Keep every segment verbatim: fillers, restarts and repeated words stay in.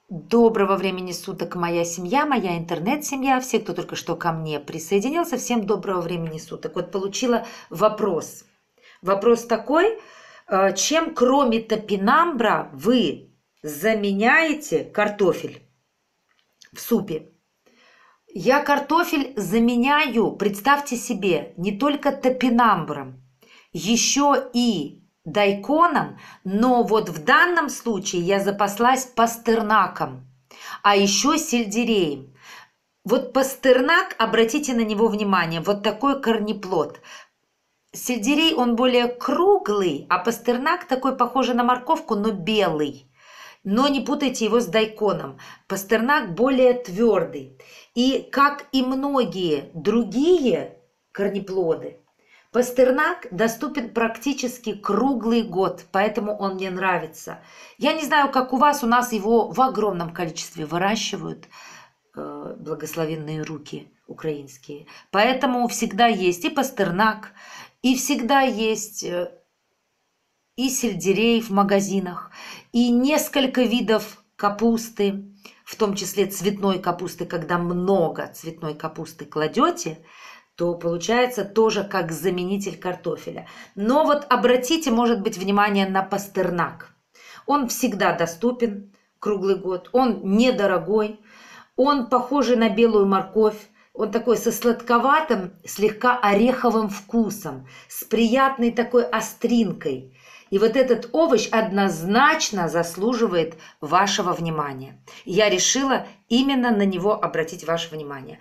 Доброго времени суток, моя семья, моя интернет-семья, все, кто только что ко мне присоединился, всем доброго времени суток. Вот получила вопрос. Вопрос такой, э, чем кроме топинамбра вы заменяете картофель в супе? Я картофель заменяю, представьте себе, не только топинамбром, еще и дайконом, но вот в данном случае я запаслась пастернаком, а еще сельдереем. Вот пастернак, обратите на него внимание, вот такой корнеплод. Сельдерей, он более круглый, а пастернак такой похожий на морковку, но белый. Но не путайте его с дайконом. Пастернак более твердый. И как и многие другие корнеплоды, пастернак доступен практически круглый год, поэтому он мне нравится. Я не знаю, как у вас, у нас его в огромном количестве выращивают, э, благословенные руки украинские. Поэтому всегда есть и пастернак, и всегда есть э, и сельдерей в магазинах, и несколько видов капусты, в том числе цветной капусты, когда много цветной капусты кладете, то получается тоже как заменитель картофеля. Но вот обратите, может быть, внимание на пастернак. Он всегда доступен круглый год, он недорогой, он похожий на белую морковь, он такой со сладковатым, слегка ореховым вкусом, с приятной такой остринкой. И вот этот овощ однозначно заслуживает вашего внимания. Я решила именно на него обратить ваше внимание.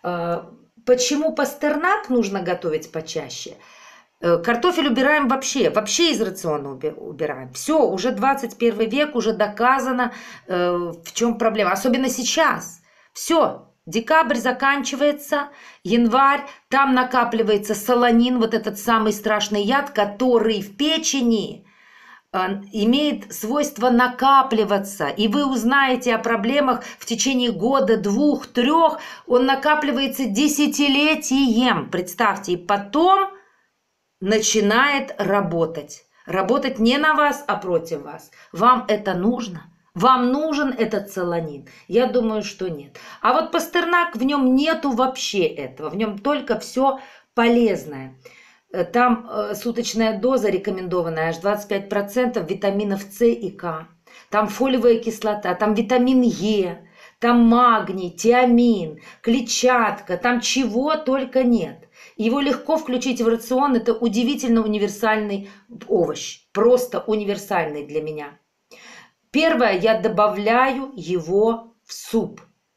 Почему пастернак нужно готовить почаще? Картофель убираем вообще, вообще из рациона убираем. Все, уже двадцать первый век, уже доказано, в чем проблема. Особенно сейчас. Все, декабрь заканчивается, январь, там накапливается солонин, вот этот самый страшный яд, который в печени имеет свойство накапливаться, и вы узнаете о проблемах в течение года, двух, трех, он накапливается десятилетием, представьте, и потом начинает работать. Работать не на вас, а против вас. Вам это нужно? Вам нужен этот солонин? Я думаю, что нет. А вот пастернак, в нем нету вообще этого, в нем только все полезное. Там э, суточная доза рекомендованная, аж двадцать пять процентов витаминов С и К. Там фолиевая кислота, там витамин Е, там магний, тиамин, клетчатка, там чего только нет. Его легко включить в рацион, это удивительно универсальный овощ, просто универсальный для меня. Первое, я добавляю его в суп.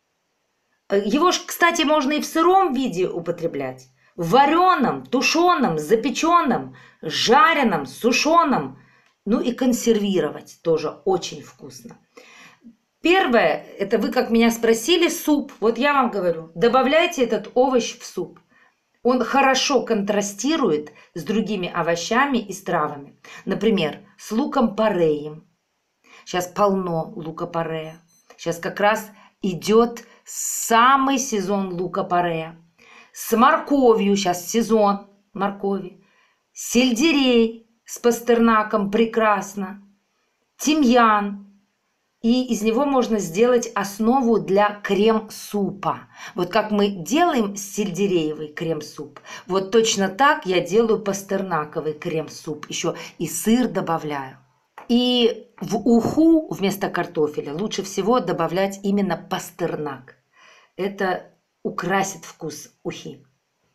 Его, кстати, можно и в сыром виде употреблять. В вареном, тушеном, запеченном, жареном, сушеном. Ну и консервировать тоже очень вкусно. Первое, это вы как меня спросили, суп. Вот я вам говорю, добавляйте этот овощ в суп. Он хорошо контрастирует с другими овощами и травами. Например, с луком-пореем. Сейчас полно лука-порея. Сейчас как раз идет самый сезон лука-порея. С морковью, сейчас сезон моркови. Сельдерей с пастернаком прекрасно. Тимьян. И из него можно сделать основу для крем-супа. Вот как мы делаем сельдереевый крем-суп, вот точно так я делаю пастернаковый крем-суп. Еще и сыр добавляю. И в уху вместо картофеля лучше всего добавлять именно пастернак. Это украсит вкус ухи.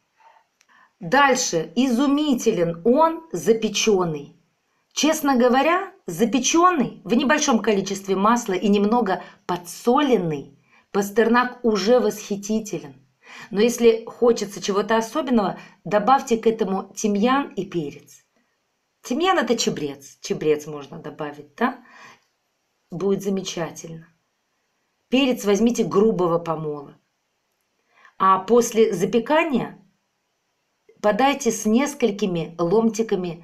Дальше, изумителен он запеченный. Честно говоря, запеченный в небольшом количестве масла и немного подсоленный пастернак уже восхитителен. Но если хочется чего-то особенного, добавьте к этому тимьян и перец. Тимьян – это чабрец. Чабрец можно добавить, да? Будет замечательно. Перец возьмите грубого помола. А после запекания подайте с несколькими ломтиками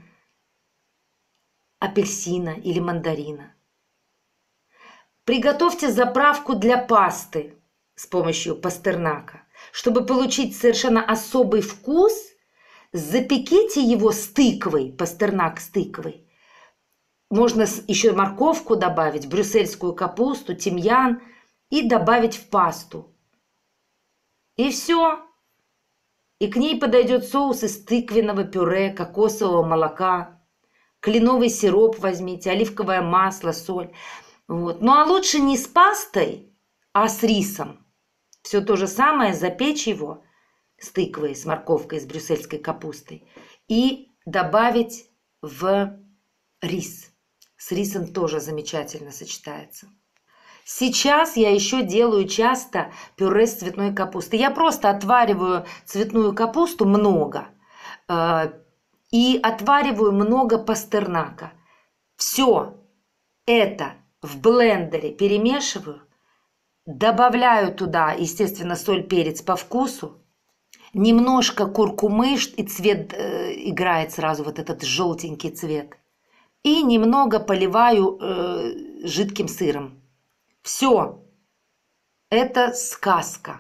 апельсина или мандарина. Приготовьте заправку для пасты с помощью пастернака. Чтобы получить совершенно особый вкус, запеките его с тыквой, пастернак с тыквой, Можно еще морковку добавить, брюссельскую капусту, тимьян и добавить в пасту. И все. И к ней подойдет соус из тыквенного пюре, кокосового молока, кленовый сироп возьмите, оливковое масло, соль. Вот. Ну а лучше не с пастой, а с рисом. Все то же самое, запечь его с тыквой, с морковкой, с брюссельской капустой. И добавить в рис. С рисом тоже замечательно сочетается. Сейчас я еще делаю часто пюре с цветной капустой. Я просто отвариваю цветную капусту много э, и отвариваю много пастернака. Все это в блендере перемешиваю, добавляю туда, естественно, соль, перец по вкусу, немножко куркумы, и цвет э, играет сразу, вот этот желтенький цвет, и немного поливаю э, жидким сыром. Все, это сказка.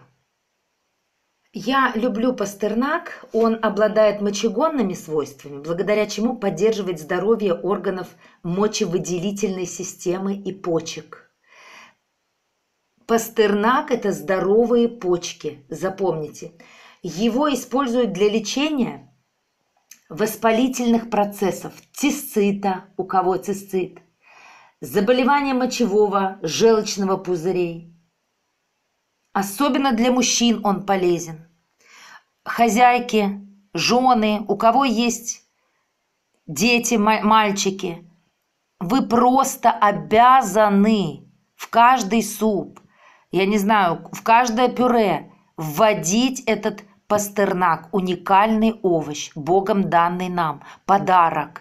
Я люблю пастернак, он обладает мочегонными свойствами, благодаря чему поддерживает здоровье органов мочевыделительной системы и почек. Пастернак – это здоровые почки, запомните. Его используют для лечения воспалительных процессов, цистита, у кого цистит, заболевания мочевого, желчного пузырей. Особенно для мужчин он полезен. Хозяйки, жены, у кого есть дети, мальчики, вы просто обязаны в каждый суп, я не знаю, в каждое пюре вводить этот пастернак, уникальный овощ, Богом данный нам, подарок.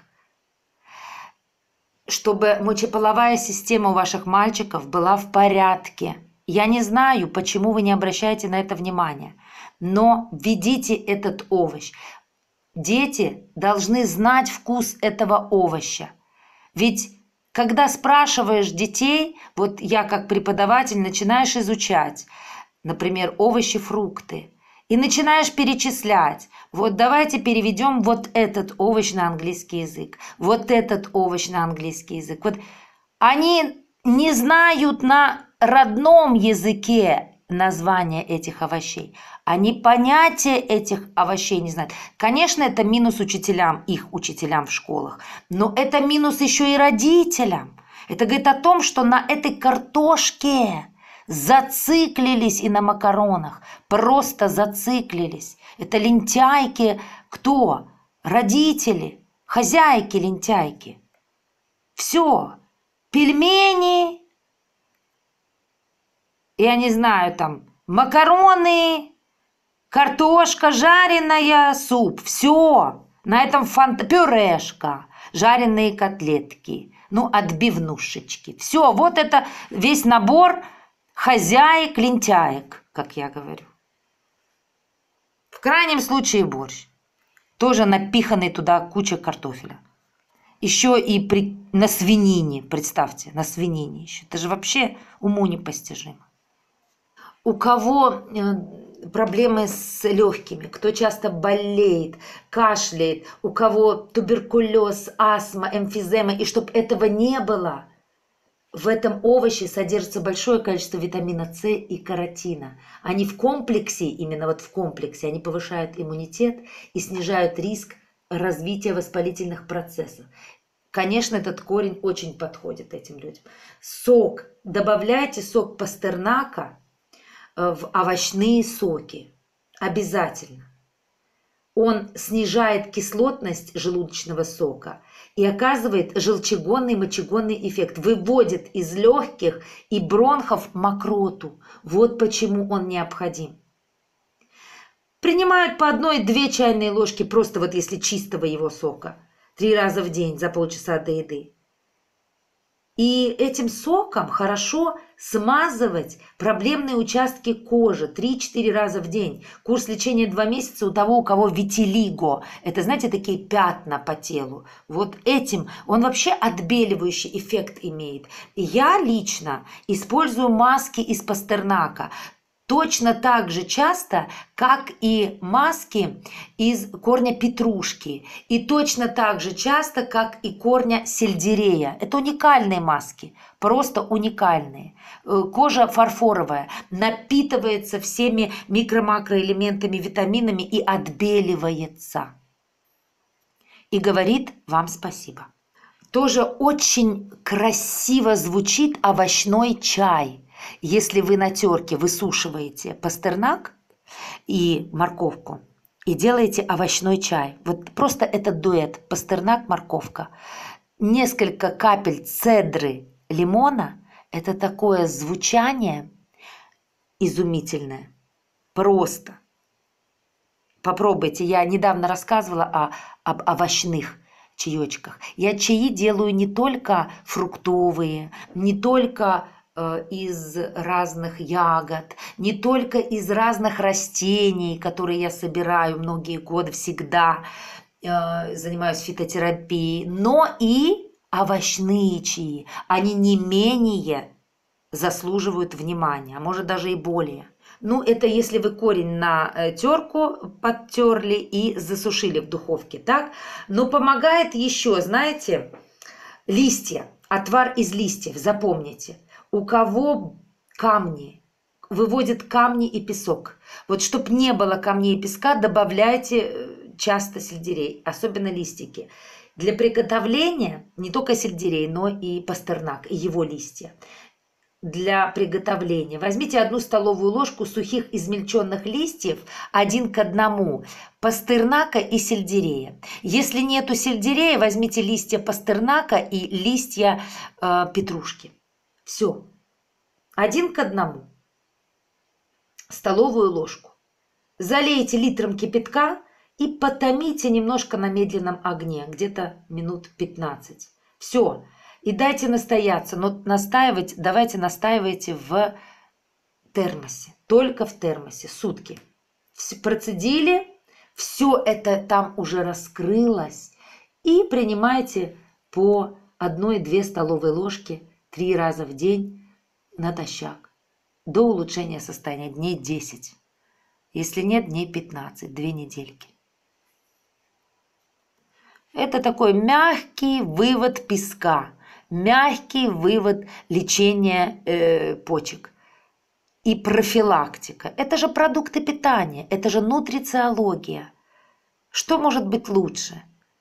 Чтобы мочеполовая система у ваших мальчиков была в порядке. Я не знаю, почему вы не обращаете на это внимания, но введите этот овощ. Дети должны знать вкус этого овоща. Ведь когда спрашиваешь детей, вот я как преподаватель начинаешь изучать, например, овощи, фрукты, и начинаешь перечислять. Вот давайте переведем вот этот овощ на английский язык, вот этот овощ на английский язык. Вот они не знают на родном языке названия этих овощей. Они понятия этих овощей не знают. Конечно, это минус учителям, их учителям в школах, но это минус еще и родителям. Это говорит о том, что на этой картошке зациклились и на макаронах, просто зациклились. Это лентяйки кто? Родители, хозяйки лентяйки. Все, пельмени, я не знаю, там, макароны, картошка жареная, суп, все. На этом фант... пюрешка, жареные котлетки, ну, отбивнушечки. Все, вот это весь набор хозяек, лентяек, как я говорю. В крайнем случае борщ. Тоже напиханный туда куча картофеля. Еще и при... на свинине, представьте, на свинине еще. Это же вообще уму непостижимо. У кого проблемы с легкими, кто часто болеет, кашляет, у кого туберкулез, астма, эмфизема, и чтобы этого не было, в этом овоще содержится большое количество витамина С и каротина. Они в комплексе, именно вот в комплексе, они повышают иммунитет и снижают риск развития воспалительных процессов. Конечно, этот корень очень подходит этим людям. Сок. Добавляйте сок пастернака в овощные соки. Обязательно. Он снижает кислотность желудочного сока и оказывает желчегонный мочегонный эффект. Выводит из легких и бронхов мокроту. Вот почему он необходим. Принимают по одной-две чайные ложки, просто вот если чистого его сока. Три раза в день за полчаса до еды. И этим соком хорошо смазывать проблемные участки кожи три-четыре раза в день. Курс лечения два месяца у того, у кого витилиго. Это, знаете, такие пятна по телу. Вот этим он вообще отбеливающий эффект имеет. Я лично использую маски из пастернака. Точно так же часто, как и маски из корня петрушки. И точно так же часто, как и корня сельдерея. Это уникальные маски, просто уникальные. Кожа фарфоровая, напитывается всеми микро-макроэлементами, витаминами и отбеливается. И говорит вам спасибо. Тоже очень красиво звучит овощной чай. Если вы на терке высушиваете пастернак и морковку и делаете овощной чай, вот просто этот дуэт пастернак-морковка, несколько капель цедры лимона, это такое звучание изумительное, просто. Попробуйте, я недавно рассказывала о, об овощных чаечках. Я чаи делаю не только фруктовые, не только из разных ягод, не только из разных растений, которые я собираю многие годы, всегда э, занимаюсь фитотерапией, но и овощные чаи. Они не менее заслуживают внимания, а может даже и более. Ну, это если вы корень на терку подтерли и засушили в духовке, так? Но помогает еще, знаете, листья, отвар из листьев, запомните. У кого камни, выводят камни и песок. Вот чтобы не было камней и песка, добавляйте часто сельдерей, особенно листики. Для приготовления не только сельдерей, но и пастернак, и его листья. Для приготовления возьмите одну столовую ложку сухих измельченных листьев один к одному пастернака и сельдерея. Если нету сельдерея, возьмите листья пастернака и листья э, петрушки. Все. Один к одному. Столовую ложку. Залейте литром кипятка и потомите немножко на медленном огне, где-то минут пятнадцать. Все. И дайте настояться. Но настаивать, давайте настаивайте в термосе. Только в термосе. Сутки. Процедили. Все это там уже раскрылось. И принимайте по одной-две столовые ложки три раза в день натощак. До улучшения состояния дней десять. Если нет, дней пятнадцать. Две недельки. Это такой мягкий вывод песка. Мягкий вывод лечения э, почек. И профилактика. Это же продукты питания. Это же нутрициология. Что может быть лучше?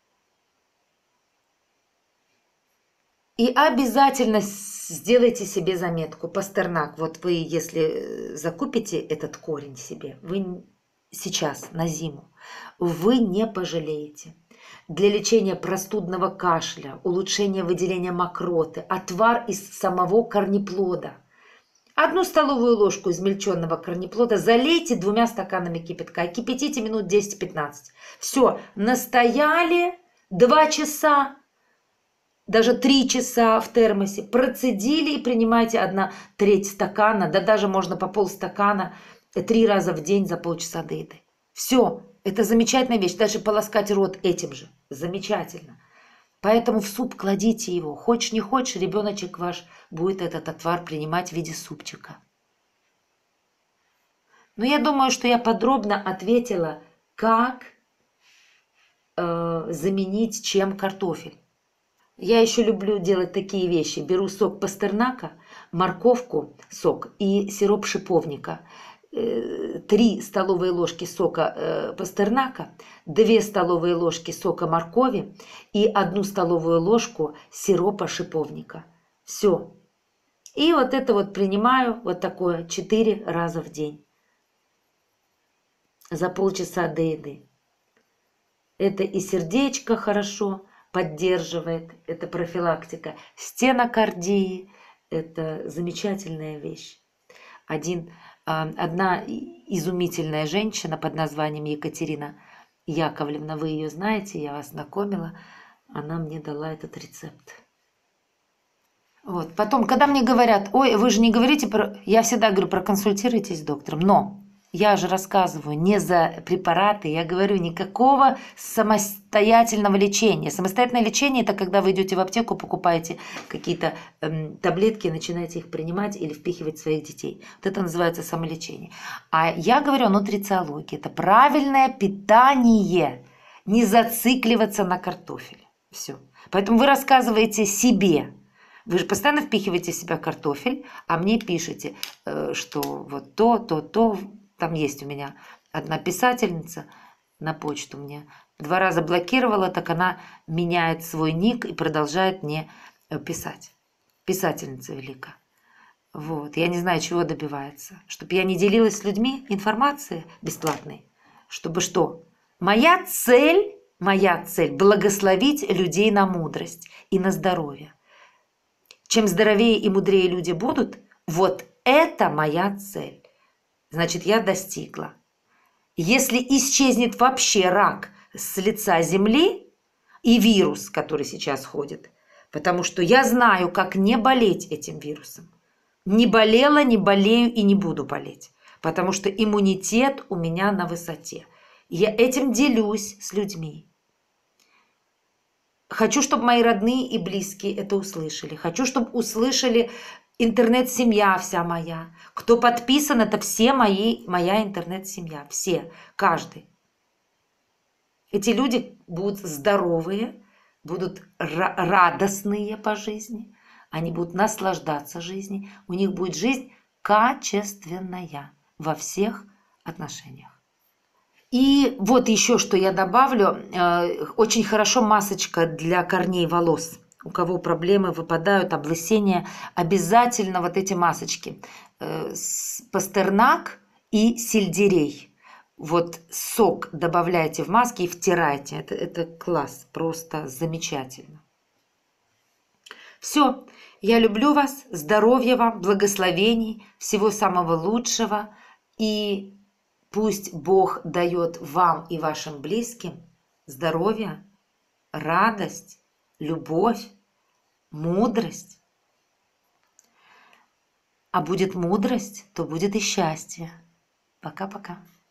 И обязательно сделайте себе заметку. Пастернак. Вот вы, если закупите этот корень себе, вы сейчас на зиму, вы не пожалеете. Для лечения простудного кашля, улучшения выделения мокроты, отвар из самого корнеплода. Одну столовую ложку измельченного корнеплода залейте двумя стаканами кипятка. Кипятите минут десять-пятнадцать. Все, настояли два часа. Даже три часа в термосе, процедили и принимайте одна треть стакана, да даже можно по полстакана три раза в день за полчаса до еды. Все, это замечательная вещь. Дальше полоскать рот этим же. Замечательно. Поэтому в суп кладите его. Хочешь не хочешь, ребеночек ваш будет этот отвар принимать в виде супчика. Но я думаю, что я подробно ответила, как э, заменить чем картофель. Я еще люблю делать такие вещи. Беру сок пастернака, морковку, сок и сироп шиповника. Три столовые ложки сока пастернака, две столовые ложки сока моркови и одну столовую ложку сиропа шиповника. Все. И вот это вот принимаю вот такое четыре раза в день. За полчаса до еды. Это и сердечко хорошо поддерживает, это профилактика стенокардии, это замечательная вещь. Один, одна изумительная женщина под названием Екатерина Яковлевна, вы ее знаете, я вас знакомила, она мне дала этот рецепт. Вот. Потом, когда мне говорят, ой, вы же не говорите про... Я всегда говорю, проконсультируйтесь с доктором, но Я же рассказываю не за препараты, я говорю никакого самостоятельного лечения. Самостоятельное лечение – это когда вы идете в аптеку, покупаете какие-то эм, таблетки, начинаете их принимать или впихивать в своих детей. Вот это называется самолечение. А я говорю о нутрициологии. Это правильное питание, не зацикливаться на картофеле. Все. Поэтому вы рассказываете себе. Вы же постоянно впихиваете в себя картофель, а мне пишете, что вот то, то, то. Там есть у меня одна писательница на почту мне. Два раза блокировала, так она меняет свой ник и продолжает мне писать. Писательница велика. Вот. Я не знаю, чего добивается. Чтобы я не делилась с людьми информацией бесплатной. Чтобы что? Моя цель, моя цель – благословить людей на мудрость и на здоровье. Чем здоровее и мудрее люди будут, вот это моя цель. Значит, я достигла. Если исчезнет вообще рак с лица земли и вирус, который сейчас ходит, потому что я знаю, как не болеть этим вирусом. Не болела, не болею и не буду болеть, потому что иммунитет у меня на высоте. Я этим делюсь с людьми. Хочу, чтобы мои родные и близкие это услышали. Хочу, чтобы услышали интернет-семья вся моя. Кто подписан, это все мои, моя интернет-семья. Все, каждый. Эти люди будут здоровые, будут радостные по жизни. Они будут наслаждаться жизнью. У них будет жизнь качественная во всех отношениях. И вот еще что я добавлю. Очень хорошо масочка для корней волос. У кого проблемы выпадают, облысения, обязательно вот эти масочки. Пастернак и сельдерей. Вот сок добавляйте в маски и втирайте. Это, это класс, просто замечательно. Все, я люблю вас, здоровья вам, благословений, всего самого лучшего. И пусть Бог дает вам и вашим близким здоровье, радость, любовь, мудрость. А будет мудрость, то будет и счастье. Пока-пока.